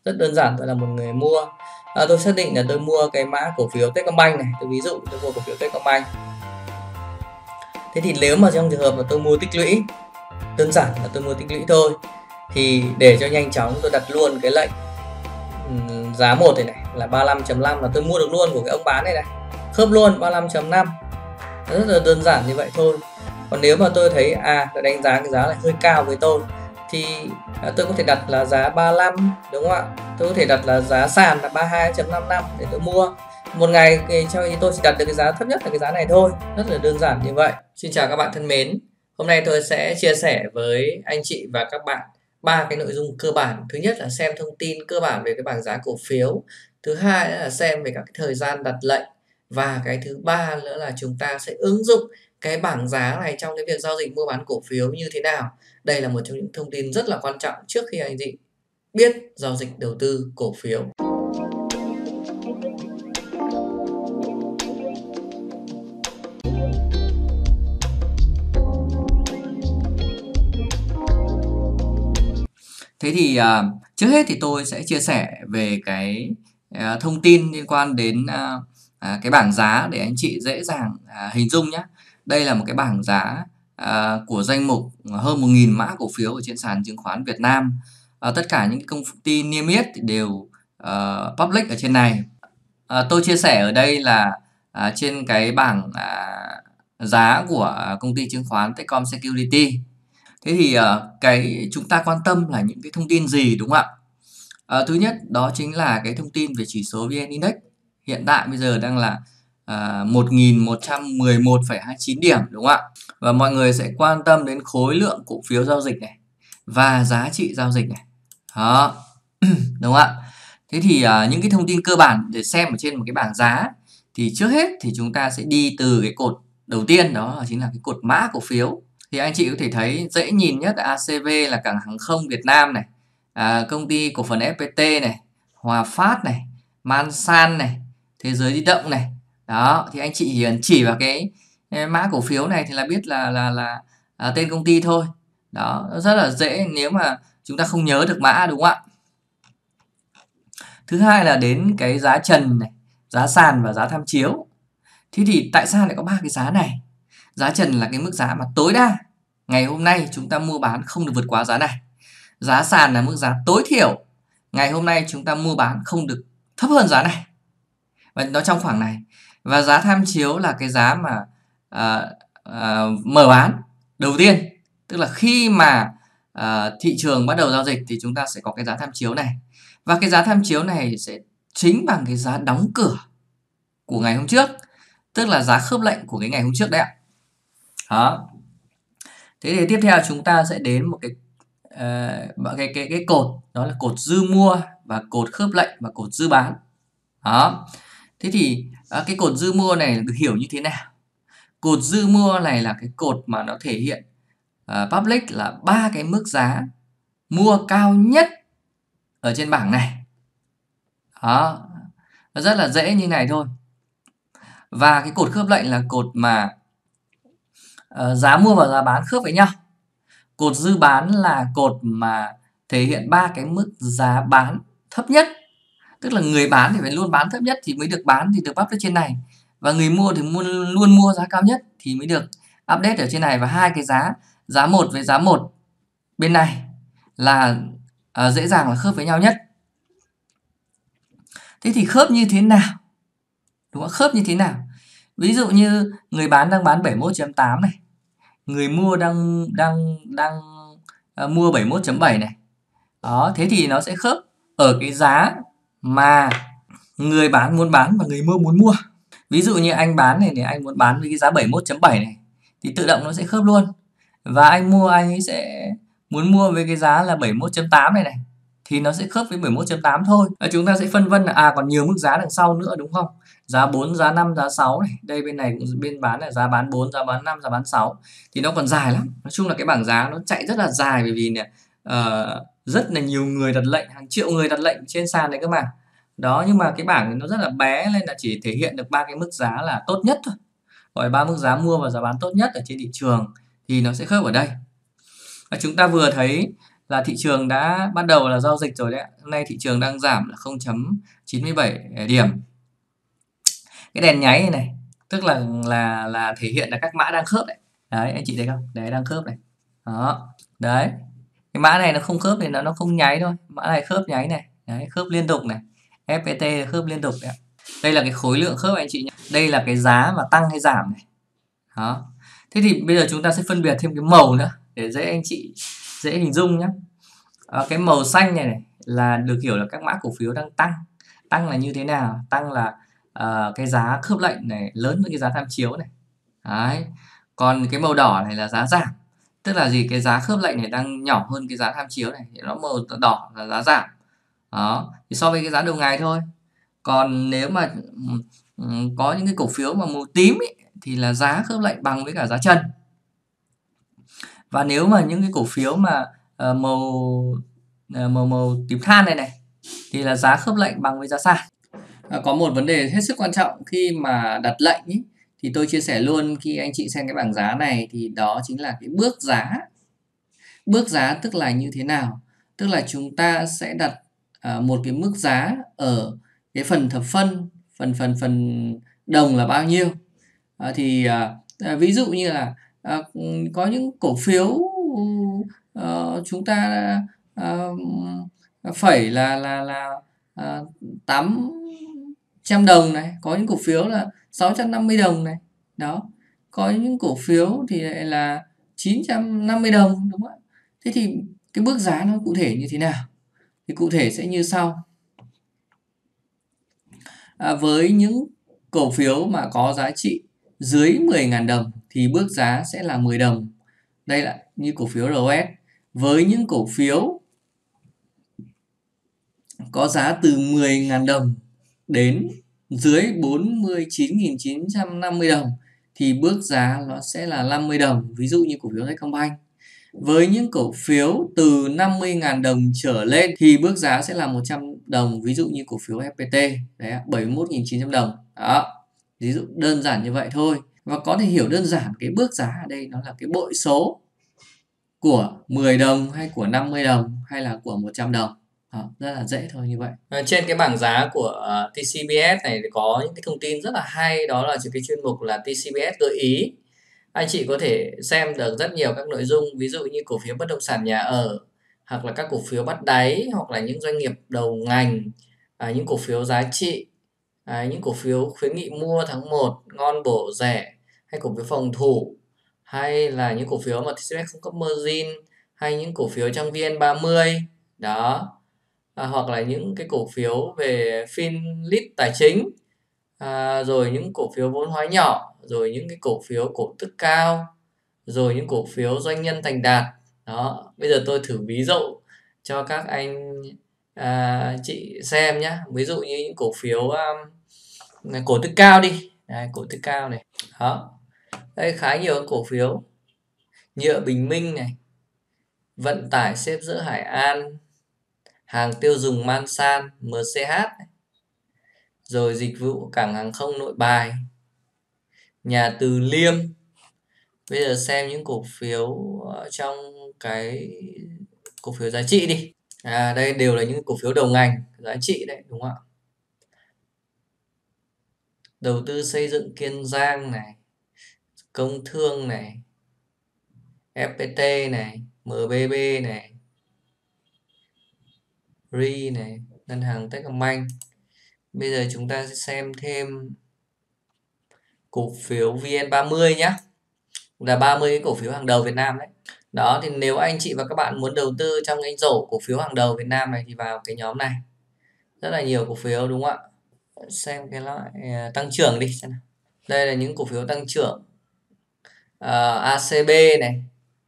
Rất đơn giản, tôi là một người mua. Tôi xác định là tôi mua cái mã cổ phiếu Techcombank này, tôi ví dụ tôi mua cổ phiếu Techcombank. Thế thì nếu mà trong trường hợp mà tôi mua tích lũy, đơn giản là tôi mua tích lũy thôi, thì để cho nhanh chóng tôi đặt luôn cái lệnh giá 1 này là 35.5 là tôi mua được luôn của cái ông bán này, khớp luôn 35.5. Rất là đơn giản như vậy thôi. Còn nếu mà tôi thấy tôi đánh giá cái giá này hơi cao với tôi thì tôi có thể đặt là giá 35, đúng không ạ? Tôi có thể đặt là giá sàn là 32.55 để tôi mua. Một ngày thì tôi chỉ đặt được cái giá thấp nhất là cái giá này thôi. Rất là đơn giản như vậy. Xin chào các bạn thân mến. Hôm nay tôi sẽ chia sẻ với anh chị và các bạn ba cái nội dung cơ bản. Thứ nhất là xem thông tin cơ bản về cái bảng giá cổ phiếu. Thứ hai là xem về các cái thời gian đặt lệnh. Và cái thứ ba nữa là chúng ta sẽ ứng dụng cái bảng giá này trong cái việc giao dịch mua bán cổ phiếu như thế nào. Đây là một trong những thông tin rất là quan trọng trước khi anh chị biết giao dịch đầu tư cổ phiếu. Thế thì trước hết thì tôi sẽ chia sẻ về cái thông tin liên quan đến cái bảng giá để anh chị dễ dàng hình dung nhé. Đây là một cái bảng giá của danh mục hơn 1.000 mã cổ phiếu ở trên sàn chứng khoán Việt Nam. Tất cả những công ty niêm yết đều public ở trên này. Tôi chia sẻ ở đây là trên cái bảng giá của công ty chứng khoán Techcom Security. Thế thì cái chúng ta quan tâm là những cái thông tin gì, đúng không ạ? Thứ nhất đó chính là cái thông tin về chỉ số VN Index. Hiện tại bây giờ đang là 1.111,29 điểm, đúng không ạ? Và mọi người sẽ quan tâm đến khối lượng cổ phiếu giao dịch này và giá trị giao dịch này. Đó. Đúng không ạ? Thế thì những cái thông tin cơ bản để xem ở trên một cái bảng giá thì trước hết thì chúng ta sẽ đi từ cái cột đầu tiên, đó chính là cái cột mã cổ phiếu. Thì anh chị có thể thấy dễ nhìn nhất là ACV là Cảng Hàng không Việt Nam này, công ty cổ phần FPT này, Hòa Phát này, Mansan này, Thế giới di động này. Đó, thì anh chị chỉ vào cái mã cổ phiếu này thì là biết là tên công ty thôi. Đó, nó rất là dễ nếu mà chúng ta không nhớ được mã, đúng không ạ? Thứ hai là đến cái giá trần này, giá sàn và giá tham chiếu. Thế thì tại sao lại có ba cái giá này? Giá trần là cái mức giá mà tối đa ngày hôm nay chúng ta mua bán không được vượt quá giá này. Giá sàn là mức giá tối thiểu ngày hôm nay chúng ta mua bán không được thấp hơn giá này, và nó trong khoảng này. Và giá tham chiếu là cái giá mà mở bán đầu tiên, tức là khi mà thị trường bắt đầu giao dịch thì chúng ta sẽ có cái giá tham chiếu này. Và cái giá tham chiếu này sẽ chính bằng cái giá đóng cửa của ngày hôm trước, tức là giá khớp lệnh của cái ngày hôm trước đấy ạ. Đó. Thế thì tiếp theo chúng ta sẽ đến một cái cột, đó là cột dư mua và cột khớp lệnh và cột dư bán. Đó. Thế thì cái cột dư mua này được hiểu như thế nào? Cột dư mua này là cái cột mà nó thể hiện public là ba cái mức giá mua cao nhất ở trên bảng này. Đó. Nó rất là dễ như này thôi. Và cái cột khớp lệnh là cột mà giá mua và giá bán khớp với nhau. Cột dư bán là cột mà thể hiện ba cái mức giá bán thấp nhất, tức là người bán thì phải luôn bán thấp nhất thì mới được bán, thì được public trên này, và người mua thì luôn mua giá cao nhất thì mới được update ở trên này. Và hai cái giá 1 với giá 1 bên này là dễ dàng là khớp với nhau nhất. Thế thì khớp như thế nào? Đúng không? Khớp như thế nào? Ví dụ như người bán đang bán 71.8 này, người mua đang mua 71.7 này. Đó, thế thì nó sẽ khớp ở cái giá mà người bán muốn bán và người mua muốn mua. Ví dụ như anh bán này, anh muốn bán với cái giá 71.7 này thì tự động nó sẽ khớp luôn. Và anh mua, anh ấy sẽ muốn mua với cái giá là 71.8 này thì nó sẽ khớp với 71.8 thôi. Chúng ta sẽ phân vân là còn nhiều mức giá đằng sau nữa, đúng không? Giá 4, giá 5, giá 6 này. Đây bên này cũng bên bán là giá bán 4, giá bán 5, giá bán 6. Thì nó còn dài lắm. Nói chung là cái bảng giá nó chạy rất là dài, bởi vì rất là nhiều người đặt lệnh, hàng triệu người đặt lệnh trên sàn này cơ mà. Đó, nhưng mà cái bảng nó rất là bé nên là chỉ thể hiện được ba cái mức giá là tốt nhất thôi. Gọi ba mức giá mua và giá bán tốt nhất ở trên thị trường thì nó sẽ khớp ở đây. Và chúng ta vừa thấy là thị trường đã bắt đầu là giao dịch rồi đấy ạ. Hôm nay thị trường đang giảm là 0,97 điểm. Cái đèn nháy này tức là thể hiện là các mã đang khớp đấy. Đấy, anh chị thấy không? Đấy, đang khớp này. Đó. Đấy. Cái mã này nó không khớp thì nó không nháy thôi. Mã này khớp nháy này. Đấy, khớp liên tục này. FPT khớp liên tục đấy ạ. Đây là cái khối lượng khớp anh chị nhé. Đây là cái giá mà tăng hay giảm này. Đó. Thế thì bây giờ chúng ta sẽ phân biệt thêm cái màu nữa để dễ anh chị dễ hình dung nhé. Cái màu xanh này là được hiểu là các mã cổ phiếu đang tăng. Tăng là như thế nào? Tăng là cái giá khớp lệnh này lớn hơn cái giá tham chiếu này. Đấy. Còn cái màu đỏ này là giá giảm. Tức là gì? Cái giá khớp lệnh này đang nhỏ hơn cái giá tham chiếu này. Thì nó màu đỏ là giá giảm. Đó. Thì so với cái giá đầu ngày thôi. Còn nếu mà có những cái cổ phiếu mà màu tím ấy, thì là giá khớp lệnh bằng với cả giá trần. Và nếu mà những cái cổ phiếu mà màu tím than này thì là giá khớp lệnh bằng với giá sàn. Có một vấn đề hết sức quan trọng khi mà đặt lệnh ý, thì tôi chia sẻ luôn khi anh chị xem cái bảng giá này, thì đó chính là cái bước giá. Bước giá tức là như thế nào? Tức là chúng ta sẽ đặt một cái mức giá ở cái phần thập phân, phần đồng là bao nhiêu. Ví dụ như là có những cổ phiếu chúng ta phẩy là 800 đồng này, có những cổ phiếu là 650 đồng này. Đó. Có những cổ phiếu thì lại là 950 đồng, đúng không ạ? Thế thì cái bước giá nó cụ thể như thế nào? Thì cụ thể sẽ như sau. Với những cổ phiếu mà có giá trị dưới 10.000 đồng thì bước giá sẽ là 10 đồng. Đây là như cổ phiếu RS. Với những cổ phiếu có giá từ 10.000 đồng đến dưới 49.950 đồng thì bước giá nó sẽ là 50 đồng. Ví dụ như cổ phiếu Techcombank. Với những cổ phiếu từ 50.000 đồng trở lên thì bước giá sẽ là 100 đồng. Ví dụ như cổ phiếu FPT, đấy, 71.900 đồng. Đó. Ví dụ đơn giản như vậy thôi. Và có thể hiểu đơn giản cái bước giá ở đây nó là cái bội số của 10 đồng hay của 50 đồng hay là của 100 đồng. Đó, rất là dễ thôi như vậy. Trên cái bảng giá của TCBS này thì có những cái thông tin rất là hay, đó là cái chuyên mục là TCBS gợi ý. Anh chị có thể xem được rất nhiều các nội dung, ví dụ như cổ phiếu bất động sản nhà ở, hoặc là các cổ phiếu bắt đáy, hoặc là những doanh nghiệp đầu ngành, những cổ phiếu giá trị, những cổ phiếu khuyến nghị mua tháng 1, ngon bổ rẻ, hay cổ phiếu phòng thủ, hay là những cổ phiếu mà TCBS không cấp margin, hay những cổ phiếu trong VN30 đó, hoặc là những cái cổ phiếu về Finlit tài chính, rồi những cổ phiếu vốn hóa nhỏ, rồi những cái cổ phiếu cổ tức cao, rồi những cổ phiếu doanh nhân thành đạt. Đó, bây giờ tôi thử ví dụ cho các anh chị xem nhé. Ví dụ như những cổ phiếu cổ tức cao đi. Đây, cổ tức cao này. Đó. Đây khá nhiều cổ phiếu. Nhựa Bình Minh này, vận tải xếp dỡ Hải An, hàng tiêu dùng Mansan, MCH này. Rồi dịch vụ cảng hàng không Nội Bài, nhà Từ Liêm. Bây giờ xem những cổ phiếu trong cái cổ phiếu giá trị đi. Đây đều là những cổ phiếu đầu ngành giá trị đấy, đúng không ạ? Đầu tư xây dựng Kiên Giang này, Công Thương này, FPT này, MBB này, RI này, ngân hàng Techcombank. Bây giờ chúng ta sẽ xem thêm cổ phiếu VN30 nhé, là 30 cái cổ phiếu hàng đầu Việt Nam đấy. Đó, thì nếu anh chị và các bạn muốn đầu tư trong cái rổ cổ phiếu hàng đầu Việt Nam này thì vào cái nhóm này. Rất là nhiều cổ phiếu, đúng không ạ? Xem cái loại tăng trưởng đi xem nào. Đây là những cổ phiếu tăng trưởng. ACB này,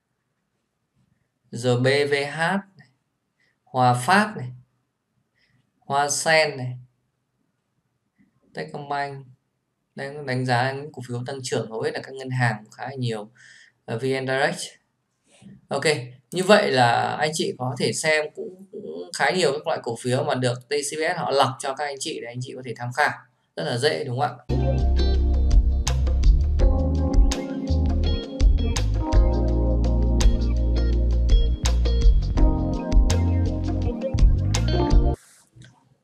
rồi BVH này, Hòa Phát này, Hoa Sen này, Techcombank. Đây đánh giá những cổ phiếu tăng trưởng hầu hết là các ngân hàng khá là nhiều. VN Direct. Ok, như vậy là anh chị có thể xem cũng khá nhiều các loại cổ phiếu mà được TCBS họ lọc cho các anh chị để anh chị có thể tham khảo. Rất là dễ, đúng không ạ?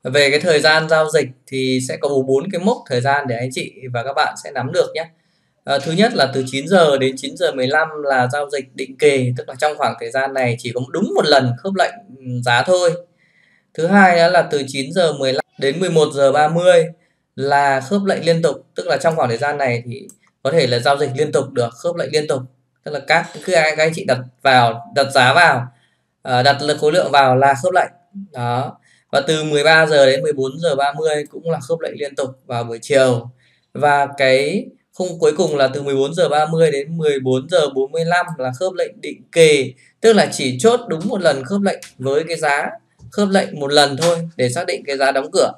Về cái thời gian giao dịch thì sẽ có 4 cái mốc thời gian để anh chị và các bạn sẽ nắm được nhé. Thứ nhất là từ 9 giờ đến 9 giờ 15 là giao dịch định kỳ, tức là trong khoảng thời gian này chỉ có đúng một lần khớp lệnh giá thôi. Thứ hai đó là từ 9 giờ 15 đến 11 giờ 30 là khớp lệnh liên tục, tức là trong khoảng thời gian này thì có thể là giao dịch liên tục được, khớp lệnh liên tục, tức là các anh chị đặt giá vào, đặt khối lượng vào là khớp lệnh đó. Và từ 13 giờ đến 14 giờ 30 cũng là khớp lệnh liên tục vào buổi chiều. Và cái khung cuối cùng là từ 14 giờ 30 đến 14 giờ 45 là khớp lệnh định kỳ, tức là chỉ chốt đúng một lần khớp lệnh với cái giá khớp lệnh một lần thôi để xác định cái giá đóng cửa.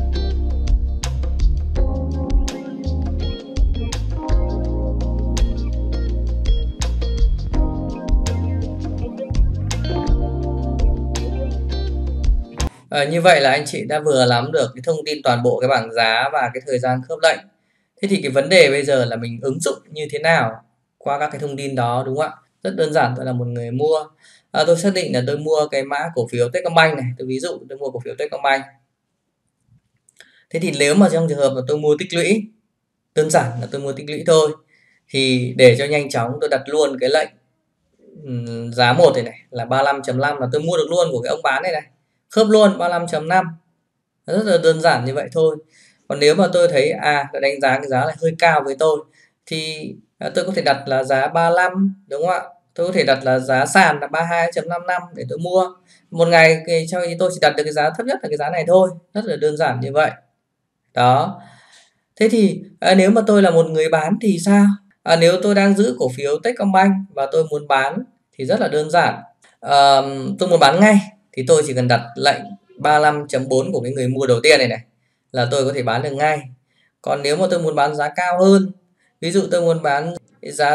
Như vậy là anh chị đã vừa nắm được cái thông tin toàn bộ cái bảng giá và cái thời gian khớp lệnh. Thế thì cái vấn đề bây giờ là mình ứng dụng như thế nào qua các cái thông tin đó, đúng không ạ? Rất đơn giản, tôi là một người mua. Tôi xác định là tôi mua cái mã cổ phiếu Techcombank này. Tôi ví dụ tôi mua cổ phiếu Techcombank. Thế thì nếu mà trong trường hợp mà tôi mua tích lũy, đơn giản là tôi mua tích lũy thôi, thì để cho nhanh chóng tôi đặt luôn cái lệnh giá 1 này là 35.5 là tôi mua được luôn của cái ông bán này, khớp luôn 35.5. Rất là đơn giản như vậy thôi. Còn nếu mà tôi thấy đánh giá cái giá này hơi cao với tôi thì tôi có thể đặt là giá 35, đúng không ạ? Tôi có thể đặt là giá sàn là 32.55 để tôi mua. Một ngày thì tôi chỉ đặt được cái giá thấp nhất là cái giá này thôi. Rất là đơn giản như vậy. Đó. Thế thì nếu mà tôi là một người bán thì sao? Nếu tôi đang giữ cổ phiếu Techcombank và tôi muốn bán thì rất là đơn giản. Tôi muốn bán ngay thì tôi chỉ cần đặt lệnh 35.4 của cái người mua đầu tiên này là tôi có thể bán được ngay. Còn nếu mà tôi muốn bán giá cao hơn, ví dụ tôi muốn bán giá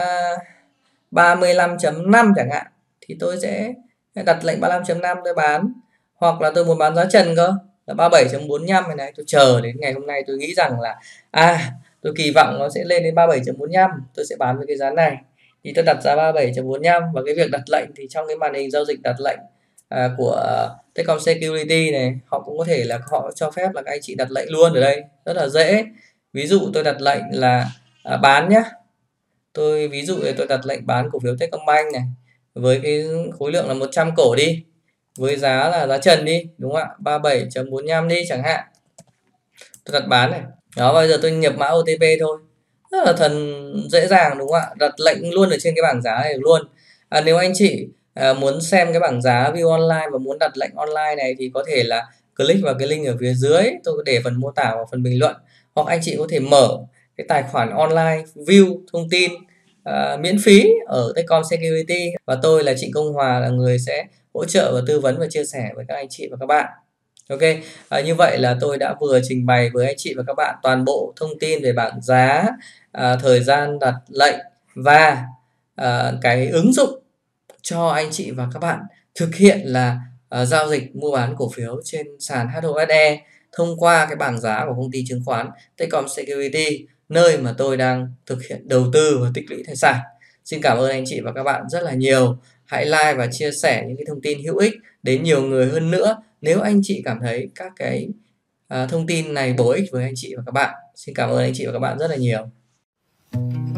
35.5 chẳng hạn, thì tôi sẽ đặt lệnh 35.5 tôi bán. Hoặc là tôi muốn bán giá trần cơ, là 37.45 này, tôi chờ đến ngày hôm nay tôi nghĩ rằng là tôi kỳ vọng nó sẽ lên đến 37.45, tôi sẽ bán với cái giá này, thì tôi đặt giá 37.45. Và cái việc đặt lệnh thì trong cái màn hình giao dịch đặt lệnh của Techcom Security này, họ cũng có thể là họ cho phép là các anh chị đặt lệnh luôn ở đây, rất là dễ. Ví dụ tôi đặt lệnh là bán nhé, ví dụ tôi đặt lệnh bán cổ phiếu Techcombank này với cái khối lượng là 100 cổ đi, với giá là giá trần đi, đúng không ạ, 37.45 đi chẳng hạn, tôi đặt bán này. Đó, bây giờ tôi nhập mã OTP thôi, rất là dễ dàng, đúng không ạ? Đặt lệnh luôn ở trên cái bảng giá này luôn. Nếu anh chị muốn xem cái bảng giá view online và muốn đặt lệnh online này thì có thể là click vào cái link ở phía dưới, tôi có để phần mô tả và phần bình luận, hoặc anh chị có thể mở cái tài khoản online view thông tin miễn phí ở Techcom Security, và tôi là Trịnh Công Hòa là người sẽ hỗ trợ và tư vấn và chia sẻ với các anh chị và các bạn. Ok, như vậy là tôi đã vừa trình bày với anh chị và các bạn toàn bộ thông tin về bảng giá, thời gian đặt lệnh và cái ứng dụng cho anh chị và các bạn thực hiện là giao dịch mua bán cổ phiếu trên sàn HOSE thông qua cái bảng giá của công ty chứng khoán Techcom Security, nơi mà tôi đang thực hiện đầu tư và tích lũy tài sản. Xin cảm ơn anh chị và các bạn rất là nhiều. Hãy like và chia sẻ những cái thông tin hữu ích đến nhiều người hơn nữa nếu anh chị cảm thấy các cái thông tin này bổ ích với anh chị và các bạn. Xin cảm ơn anh chị và các bạn rất là nhiều.